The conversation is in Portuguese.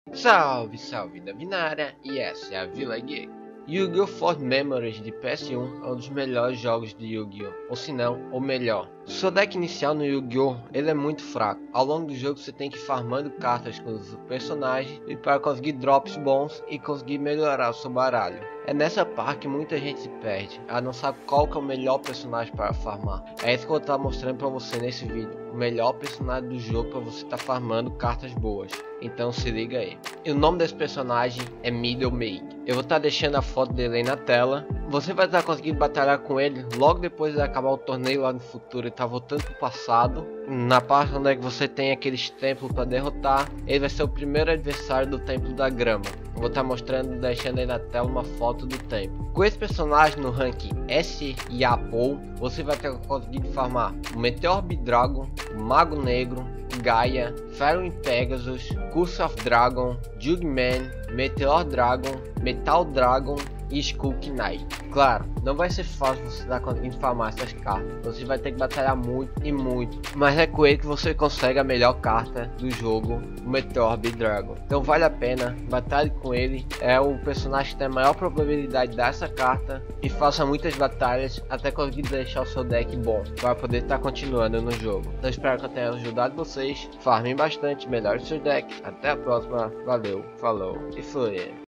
Salve, salve da Vinara, e essa é a Vila Geek. Yu-Gi-Oh! Force Memories de PS1 é um dos melhores jogos de Yu-Gi-Oh! Ou se não, o melhor. Seu deck inicial no Yu-Gi-Oh! Ele é muito fraco. Ao longo do jogo você tem que ir farmando cartas com os personagens e para conseguir drops bons e conseguir melhorar o seu baralho. É nessa parte que muita gente se perde, não sabe qual que é o melhor personagem para farmar. É isso que eu vou estar mostrando para você nesse vídeo. O melhor personagem do jogo para você estar farmando cartas boas. Então se liga aí. E o nome desse personagem é Middle Make. Eu vou estar deixando a foto dele aí na tela. Você vai estar conseguindo batalhar com ele logo depois de acabar o torneio lá no futuro. Ele tá voltando pro passado. Na parte onde é que você tem aqueles templos para derrotar, ele vai ser o primeiro adversário do Templo da Grama. Eu vou estar mostrando, deixando aí na tela uma foto do templo. Com esse personagem no ranking S e Apple, você vai ter conseguido farmar o Meteor Dragon, o Mago Negro, Gaia, Pharaoh Pegasus, Curse of Dragon, Jugman, Meteor Dragon, Metal Dragon e Skull Knight. Claro, não vai ser fácil você estar conseguindo farmar essas cartas. Você vai ter que batalhar muito e muito. Mas é com ele que você consegue a melhor carta do jogo, o Meteor Dragon. Então vale a pena, batalhe com ele. É o personagem que tem a maior probabilidade dessa carta. E faça muitas batalhas até conseguir deixar o seu deck bom, para poder estar continuando no jogo. Então espero que eu tenha ajudado vocês. Farmem bastante, melhore seu deck. Até a próxima. Valeu, falou e fui.